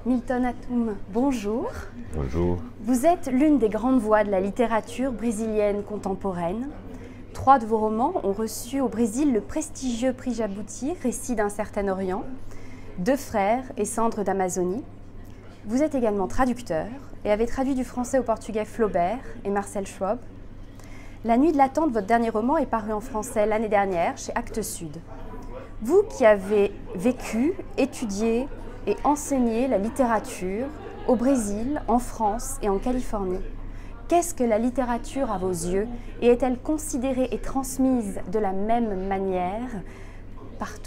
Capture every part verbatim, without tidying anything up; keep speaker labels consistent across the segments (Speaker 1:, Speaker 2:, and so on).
Speaker 1: Milton Atum, bonjour.
Speaker 2: Bonjour.
Speaker 1: Vous êtes l'une des grandes voix de la littérature brésilienne contemporaine. Trois de vos romans ont reçu au Brésil le prestigieux prix Jabuti, Récits d'un certain Orient, Deux frères et Cendres d'Amazonie. Vous êtes également traducteur et avez traduit du français au portugais Flaubert et Marcel Schwab. La Nuit de l'attente, votre dernier roman, est paru en français l'année dernière chez Actes Sud. Vous qui avez vécu, étudié et enseigné la littérature au Brésil, en France et en Californie, qu'est-ce que la littérature à vos yeux et est-elle considérée et transmise de la même manière partout?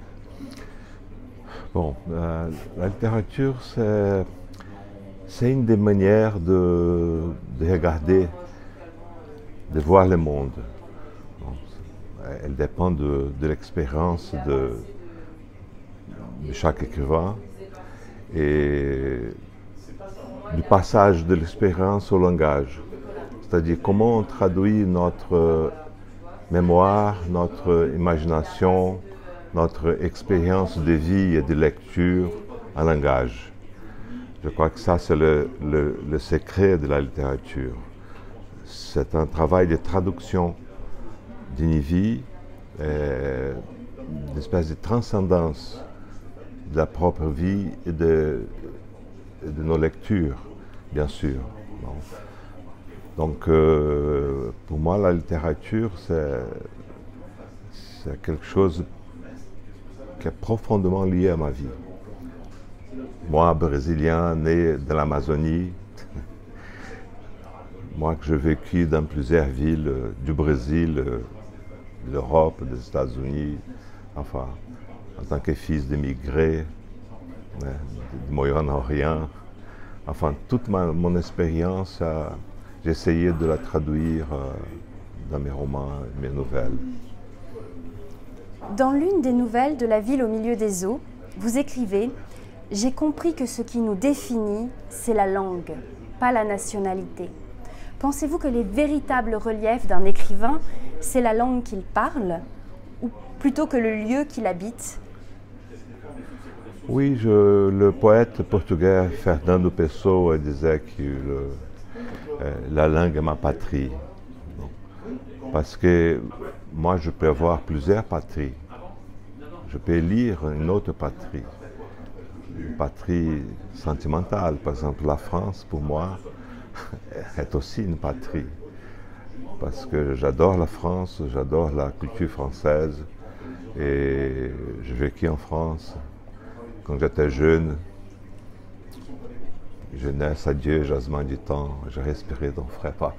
Speaker 2: Bon, euh, la littérature, c'est une des manières de, de regarder, de voir le monde. Bon, elle dépend de, de l'expérience de, de chaque écrivain et du passage de l'expérience au langage. C'est-à-dire comment on traduit notre mémoire, notre imagination, notre expérience de vie et de lecture en langage. Je crois que ça, c'est le, le, le secret de la littérature. C'est un travail de traduction d'une vie, euh, une espèce de transcendance de la propre vie et de, et de nos lectures, bien sûr. Bon. Donc, euh, pour moi, la littérature, c'est quelque chose qui est profondément lié à ma vie. Moi, brésilien, né de l'Amazonie, moi que j'ai vécu dans plusieurs villes du Brésil, de l'Europe, des États-Unis, enfin, en tant que fils d'émigrés, du Moyen-Orient, enfin, toute ma, mon expérience, euh, j'ai essayé de la traduire euh, dans mes romans, mes nouvelles.
Speaker 1: Dans l'une des nouvelles de La ville au milieu des eaux, vous écrivez « J'ai compris que ce qui nous définit, c'est la langue, pas la nationalité ». Pensez-vous que les véritables reliefs d'un écrivain, c'est la langue qu'il parle, ou plutôt que le lieu qu'il habite?
Speaker 2: Oui, je, le poète portugais Fernando Pessoa disait que le, euh, la langue est ma patrie. Parce que moi, je peux avoir plusieurs patries. Je peux lire une autre patrie, une patrie sentimentale. Par exemple, la France, pour moi, est aussi une patrie. Parce que j'adore la France, j'adore la culture française. Et j'ai vécu en France quand j'étais jeune. Jeunesse, adieu, jasmin du temps, j'ai respiré dans frais paf.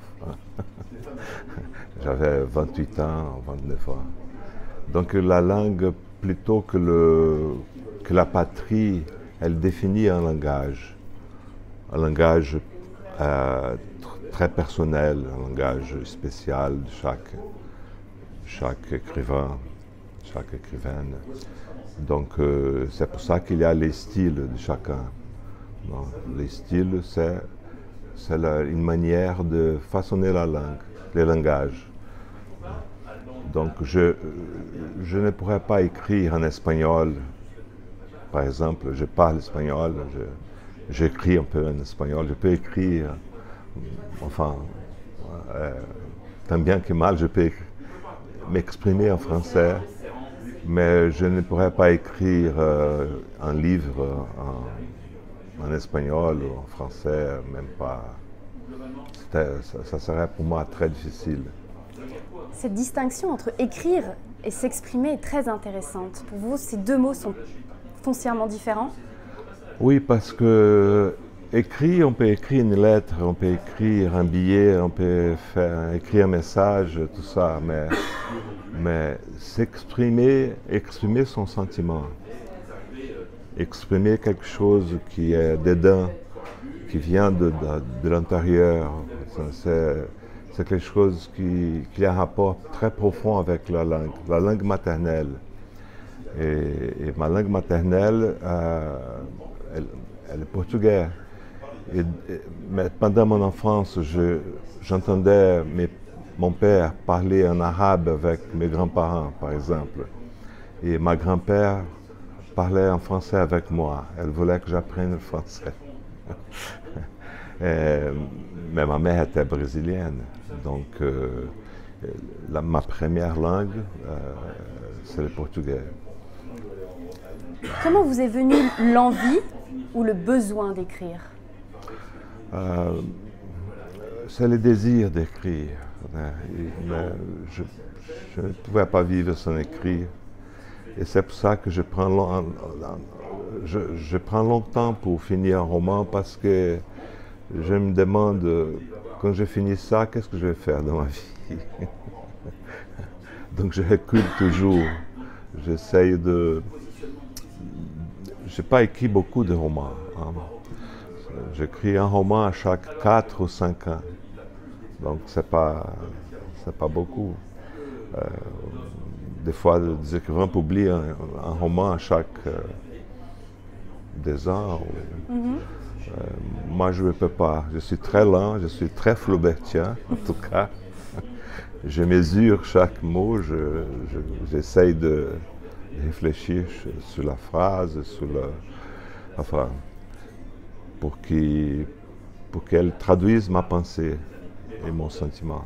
Speaker 2: J'avais vingt-huit ans, vingt-neuf ans. Donc la langue, plutôt que, le, que la patrie, elle définit un langage. Un langage euh, très personnel, un langage spécial de chaque, chaque écrivain, chaque écrivaine. Donc euh, c'est pour ça qu'il y a les styles de chacun. Non, les styles, c'est une manière de façonner la langue, le langage. Donc je, je ne pourrais pas écrire en espagnol. Par exemple, je parle espagnol, j'écris un peu en espagnol, je peux écrire, enfin, euh, tant bien que mal, je peux m'exprimer en français, mais je ne pourrais pas écrire euh, un livre en, en espagnol ou en français, même pas. Ça, ça serait pour moi très difficile.
Speaker 1: Cette distinction entre écrire et s'exprimer est très intéressante. Pour vous, ces deux mots sont foncièrement différents?
Speaker 2: Oui, parce que écrire, on peut écrire une lettre, on peut écrire un billet, on peut faire, écrire un message, tout ça, mais, mais s'exprimer, exprimer son sentiment, exprimer quelque chose qui est dedans, qui vient de, de, de l'intérieur, c'est quelque chose qui, qui a un rapport très profond avec la langue, la langue maternelle. Et, et ma langue maternelle, euh, elle, elle est portugaise. Et, et, mais pendant mon enfance, j'entendais mon père parler en arabe avec mes grands-parents, par exemple. Et ma grand-père parlait en français avec moi. Elle voulait que j'apprenne le français. Et, mais ma mère était brésilienne, donc euh, la, ma première langue, euh, c'est le portugais.
Speaker 1: Comment vous est venue l'envie ou le besoin d'écrire?
Speaker 2: euh, C'est le désir d'écrire. Mais je, je ne pouvais pas vivre sans écrire. Et c'est pour ça que je prends, long, je, je prends longtemps pour finir un roman, parce que je me demande, quand je finis ça, qu'est-ce que je vais faire de ma vie? Donc je recule toujours. J'essaye de... Je n'ai pas écrit beaucoup de romans. Hein. J'écris un roman à chaque quatre ou cinq ans. Donc c'est pas, c'est pas beaucoup. Euh, des fois, des écrivains publient un, un roman à chaque euh, deux ans. Ou, mm-hmm. euh, moi, je ne peux pas. Je suis très lent, je suis très flaubertien, en tout cas. Je mesure chaque mot, je, je, j'essaye de réfléchir sur la phrase, sur le, enfin, pour qu'il, pour qu'elle traduise ma pensée et mon sentiment.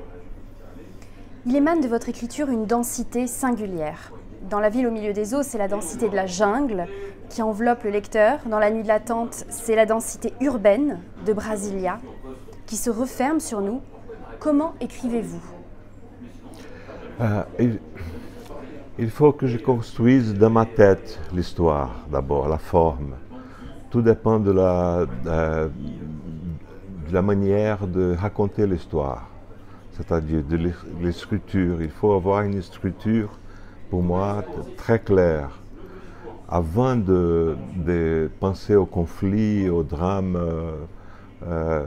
Speaker 1: Il émane de votre écriture une densité singulière. Dans La ville au milieu des eaux, c'est la densité de la jungle qui enveloppe le lecteur. Dans La nuit de l'attente, c'est la densité urbaine de Brasilia qui se referme sur nous. Comment écrivez-vous?
Speaker 2: euh, il, il faut que je construise dans ma tête l'histoire, d'abord, la forme. Tout dépend de la, de, de la manière de raconter l'histoire, c'est-à-dire de l'écriture. Il faut avoir une écriture, pour moi, très claire. Avant de, de penser au conflit, au drame, euh, euh,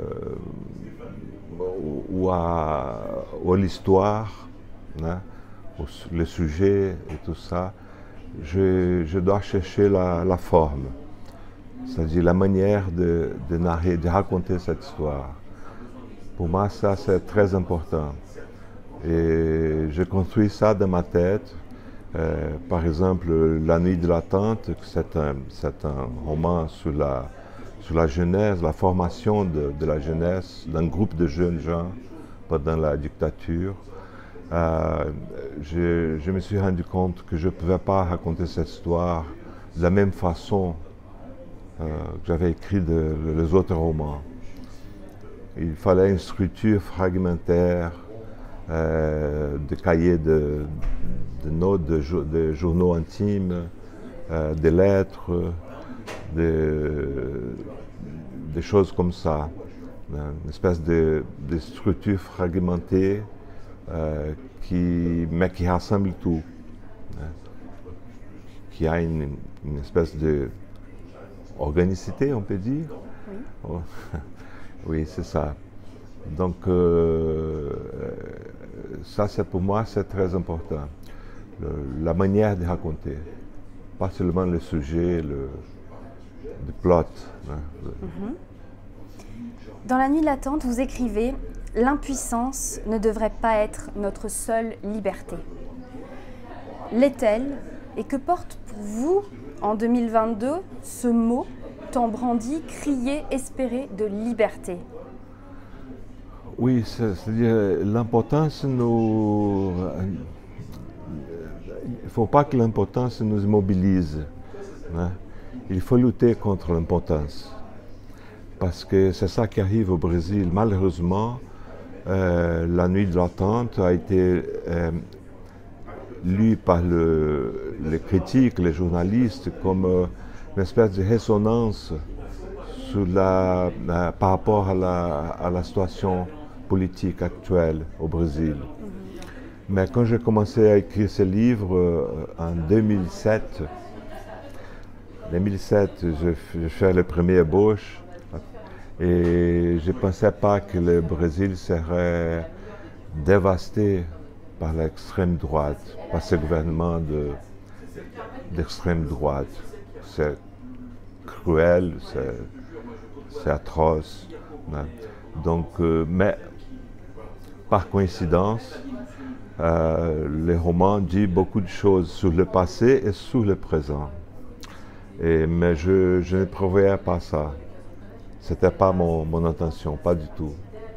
Speaker 2: ou à, ou à l'histoire, hein, le sujet et tout ça, je, je dois chercher la, la forme. C'est-à-dire la manière de, de narrer, de raconter cette histoire. Pour moi, ça, c'est très important. Et je construis ça dans ma tête. Euh, par exemple, La nuit de l'attente, c'est un, c'est un roman sur la, sur la jeunesse, la formation de, de la jeunesse d'un groupe de jeunes gens pendant la dictature. Euh, je, je me suis rendu compte que je ne pouvais pas raconter cette histoire de la même façon Euh, que j'avais écrit de, les autres romans. Il fallait une structure fragmentaire, euh, de cahiers de, de notes, de, de journaux intimes, euh, des lettres, des, des choses comme ça. Une espèce de, de structure fragmentée, euh, qui, mais qui rassemble tout. Hein, qui a une, une espèce de organicité, on peut dire. Oui, oh. Oui, c'est ça. Donc, euh, ça, c'est pour moi, c'est très important. Le, la manière de raconter, pas seulement le sujet, le, le plot. Hein, le...
Speaker 1: Mm-hmm. Dans La nuit de l'attente, vous écrivez « L'impuissance ne devrait pas être notre seule liberté ». L'est-elle? Et que porte pour vous, en deux mille vingt-deux, ce mot tant brandi, crié, espéré de liberté?
Speaker 2: Oui, c'est-à-dire l'importance nous... Il ne faut pas que l'importance nous immobilise. Hein. Il faut lutter contre l'importance. Parce que c'est ça qui arrive au Brésil. Malheureusement, euh, La nuit de l'attente a été euh, lue par le, les critiques, les journalistes, comme euh, une espèce de résonance sur la, la, par rapport à la, à la situation politique actuelle au Brésil. Mm-hmm. Mais quand j'ai commencé à écrire ce livre euh, en deux mille sept, en deux mille sept, je, je fais le premier ébauche et je ne pensais pas que le Brésil serait dévasté par l'extrême droite, par ce gouvernement de, d'extrême droite. C'est cruel, c'est, c'est atroce. Hein. Donc, euh, mais par coïncidence, euh, le roman dit beaucoup de choses sur le passé et sur le présent. Et, mais je, je ne prévoyais pas ça. Ce n'était pas mon, mon intention, pas du tout.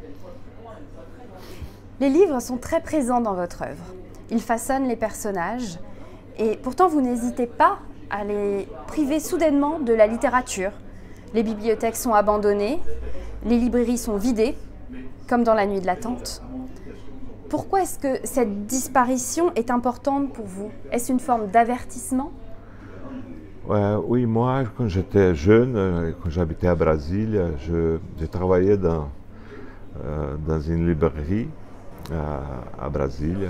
Speaker 1: Les livres sont très présents dans votre œuvre. Ils façonnent les personnages et pourtant vous n'hésitez pas à les priver soudainement de la littérature. Les bibliothèques sont abandonnées, les librairies sont vidées, comme dans La Nuit de l'attente. Pourquoi est-ce que cette disparition est importante pour vous? Est-ce une forme d'avertissement?
Speaker 2: Ouais, oui, moi, quand j'étais jeune, quand j'habitais à Brasilia, je, je travaillais dans, euh, dans une librairie à, à Brasilia.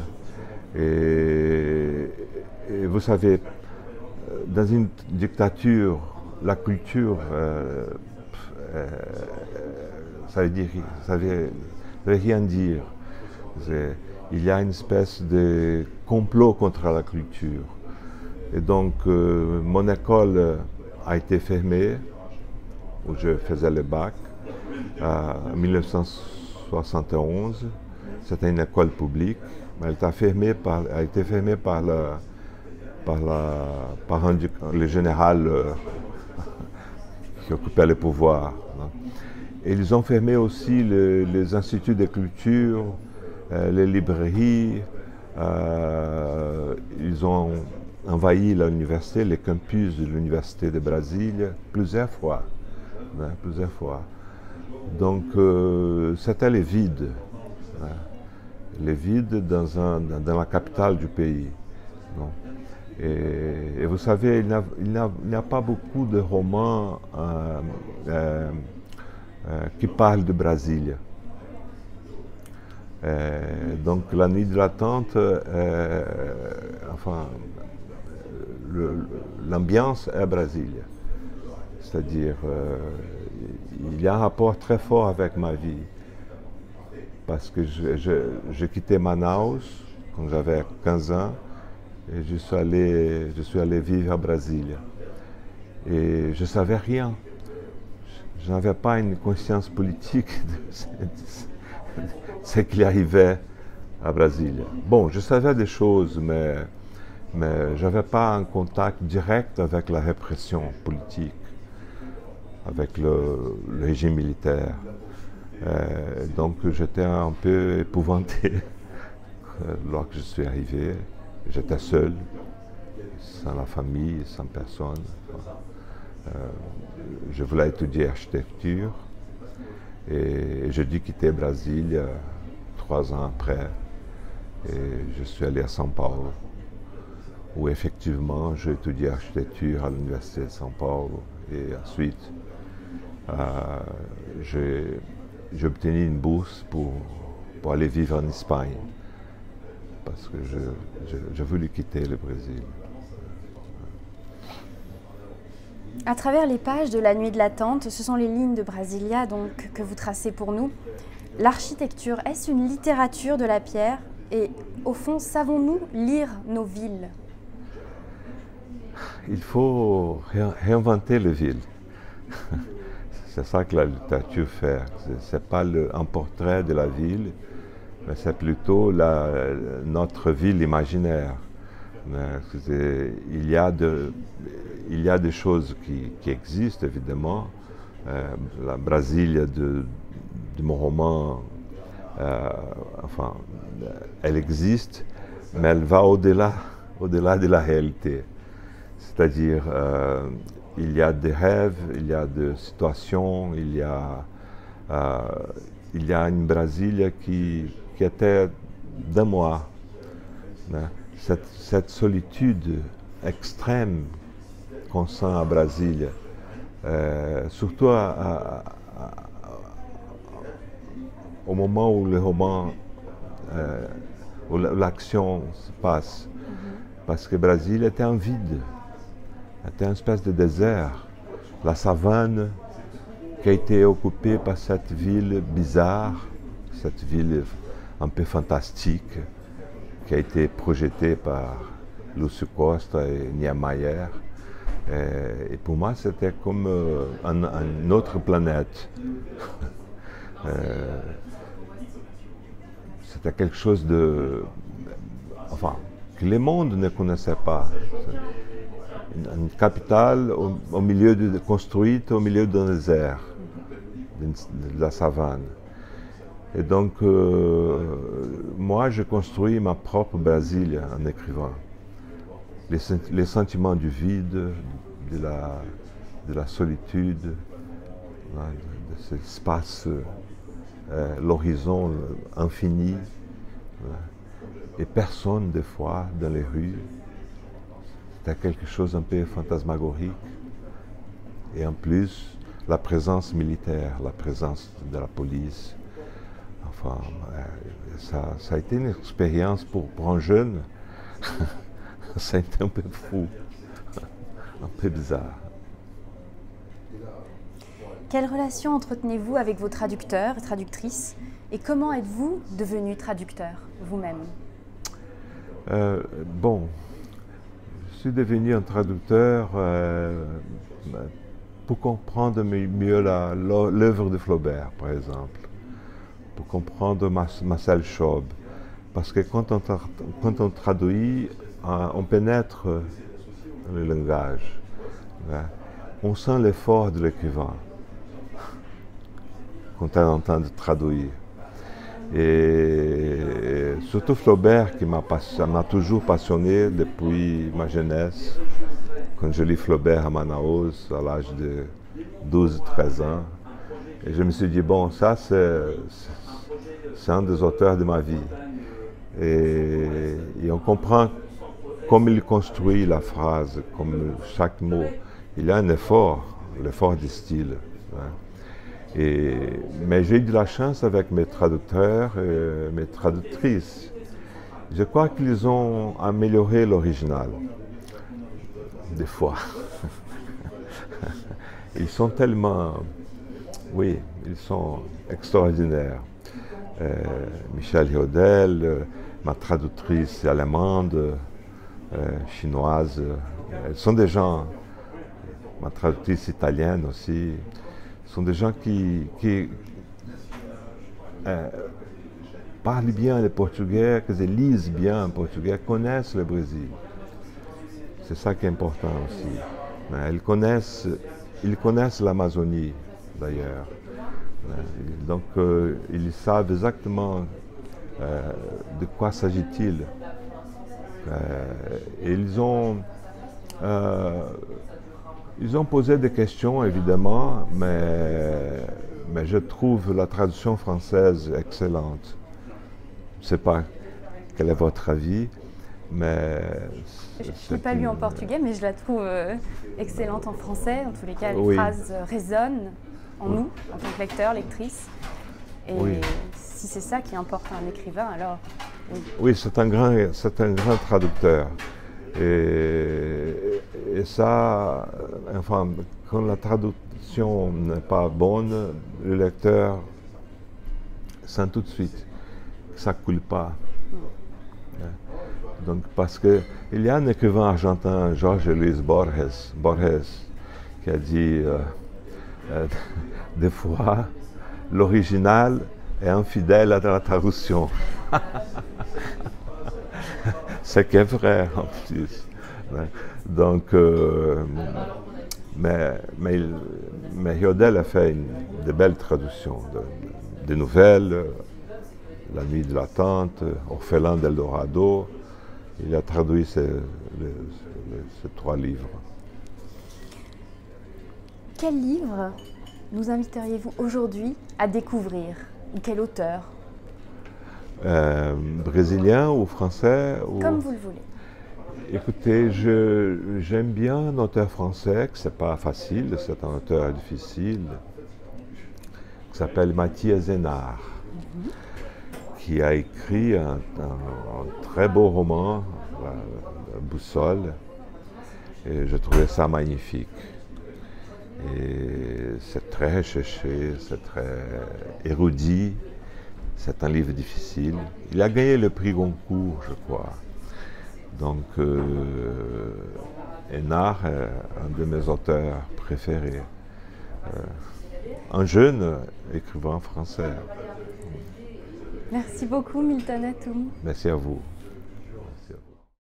Speaker 2: Et, et vous savez, dans une dictature, la culture, euh, euh, ça veut dire, ça veut, ça veut rien dire. Il y a une espèce de complot contre la culture. Et donc, euh, mon école a été fermée, où je faisais le bac, en mille neuf cent soixante et onze. C'était une école publique, mais elle, fermée par, elle a été fermée par, le, par, la, par un, le général euh, qui occupait le pouvoir. Non? Et ils ont fermé aussi le, les instituts de culture, euh, les librairies. Euh, ils ont envahi l'université, les campus de l'université de Brasilia, plusieurs fois. Hein, plusieurs fois. Donc, euh, c'était le vide. Hein, le vide dans, un, dans la capitale du pays. Non? Et, et vous savez, il n'y a, a pas beaucoup de romans euh, euh, euh, qui parlent de Brasilia. Euh, donc, La Nuit de l'attente, euh, enfin, l'ambiance est Brasilia. C'est-à-dire, euh, il y a un rapport très fort avec ma vie. Parce que je, je, je quittais Manaus quand j'avais quinze ans et je suis allé, je suis allé vivre à Brasilia. Et je ne savais rien. Je n'avais pas une conscience politique de ce qui arrivait à Brasilia. Bon, je savais des choses, mais, mais je n'avais pas un contact direct avec la répression politique, avec le, le régime militaire. Euh, donc j'étais un peu épouvanté lorsque je suis arrivé. J'étais seul, sans la famille, sans personne. Euh, je voulais étudier architecture et j'ai dû quitter Brasilia trois ans après. Et je suis allé à São Paulo, où effectivement j'ai étudié architecture à l'université de São Paulo. Et ensuite, euh, j'ai J'ai obtenu une bourse pour, pour aller vivre en Espagne, parce que je, je, je voulais quitter le Brésil.
Speaker 1: À travers les pages de La Nuit de l'attente, ce sont les lignes de Brasilia donc, que vous tracez pour nous. L'architecture, est-ce une littérature de la pierre? Et au fond, savons-nous lire nos villes?
Speaker 2: Il faut ré réinventer les villes. C'est ça que la littérature fait. Ce n'est pas le, un portrait de la ville, mais c'est plutôt la, notre ville imaginaire. Il y a, de, il y a des choses qui, qui existent, évidemment. Euh, la Brasilia de, de mon roman, euh, enfin, elle existe, mais elle va au-delà, au-delà de la réalité. C'est-à-dire, euh, il y a des rêves, il y a des situations, il y a, euh, il y a une Brasilia qui, qui était de moi. Hein. Cette, cette solitude extrême qu'on sent à Brasilia, euh, surtout à, à, à, au moment où le roman, euh, où l'action se passe. Mm-hmm. Parce que Brasilia était en vide. C'était une espèce de désert. La savane qui a été occupée par cette ville bizarre, cette ville un peu fantastique, qui a été projetée par Lúcio Costa et Niemeyer. Et, et pour moi, c'était comme euh, un, une autre planète. euh, c'était quelque chose de... Enfin, que le monde ne connaissait pas. une, une capitale au, au milieu de, construite au milieu d'un désert, de, de la savane. Et donc, euh, moi, je construis ma propre Brasilia en écrivant. Les, les sentiments du vide, de la, de la solitude, de, de cet espace, euh, l'horizon infini, et personne, des fois, dans les rues. C'était quelque chose un peu fantasmagorique. Et en plus, la présence militaire, la présence de la police. Enfin, ça, ça a été une expérience pour, pour un jeune. Ça a été un peu fou, un peu bizarre.
Speaker 1: Quelle relation entretenez-vous avec vos traducteurs et traductrices et comment êtes-vous devenu traducteur vous-même?
Speaker 2: euh, Bon, je suis devenu un traducteur euh, pour comprendre mieux l'œuvre de Flaubert, par exemple, pour comprendre Marcel Chaube. Parce que quand on, tra quand on traduit, on pénètre le langage. On sent l'effort de l'écrivain quand on est en train de traduire. Et surtout Flaubert qui m'a toujours passionné depuis ma jeunesse. Quand je lis Flaubert à Manaus, à l'âge de douze treize ans. Et je me suis dit, bon, ça c'est un des auteurs de ma vie. Et, et on comprend comme il construit la phrase, comme chaque mot. Il y a un effort, l'effort du style. Hein. Et, mais j'ai eu de la chance avec mes traducteurs et mes traductrices. Je crois qu'ils ont amélioré l'original, des fois. Ils sont tellement, oui, ils sont extraordinaires. Euh, Michel Riodel, euh, ma traductrice allemande, euh, chinoise, elles sont des gens, ma traductrice italienne aussi, sont des gens qui, qui euh, parlent bien le portugais, qui lisent bien le portugais, connaissent le Brésil. C'est ça qui est important aussi. Ils connaissent, ils connaissent l'Amazonie, d'ailleurs. Donc, euh, ils savent exactement euh, de quoi s'agit-il. Euh, et ils ont, euh, ils ont posé des questions, évidemment, mais, mais je trouve la traduction française excellente. Je ne sais pas quel est votre avis, mais...
Speaker 1: Je n'ai pas lu en portugais, mais je la trouve euh, excellente en français. En tous les cas, les
Speaker 2: oui.
Speaker 1: phrases résonnent en
Speaker 2: oui.
Speaker 1: nous, en tant que lecteurs, lectrices. Et
Speaker 2: oui.
Speaker 1: si c'est ça qui importe à un écrivain, alors...
Speaker 2: Oui, oui c'est un grand, c'est un grand traducteur. Et, et ça, enfin, quand la traduction n'est pas bonne, le lecteur sent tout de suite que ça ne coule pas. Mm. Donc, parce qu'il y a un écrivain argentin, Jorge Luis Borges, Borges qui a dit euh, euh, des fois, l'original est infidèle à la traduction. C'est qui est vrai en plus. Donc, euh, mais, mais, mais Riodel a fait une, de belles traductions de, de nouvelles, La nuit de l'attente, Orphelin d'Eldorado. Il a traduit ces, les, ces trois livres.
Speaker 1: Quel livre nous inviteriez-vous aujourd'hui à découvrir? Ou quel auteur?
Speaker 2: euh, Brésilien ou français ou...
Speaker 1: Comme vous le voulez.
Speaker 2: Écoutez, j'aime bien un auteur français, que c'est pas facile, c'est un auteur difficile, qui s'appelle Mathias Enard, mm-hmm. qui a écrit un, un, un très beau roman, la, la Boussole, et je trouvais ça magnifique. Et c'est très recherché, c'est très érudit, c'est un livre difficile. Il a gagné le prix Goncourt, je crois. Donc, euh, Enard est un de mes auteurs préférés. Euh, un jeune écrivain français.
Speaker 1: Merci beaucoup, Milton Atoum.
Speaker 2: Merci à vous.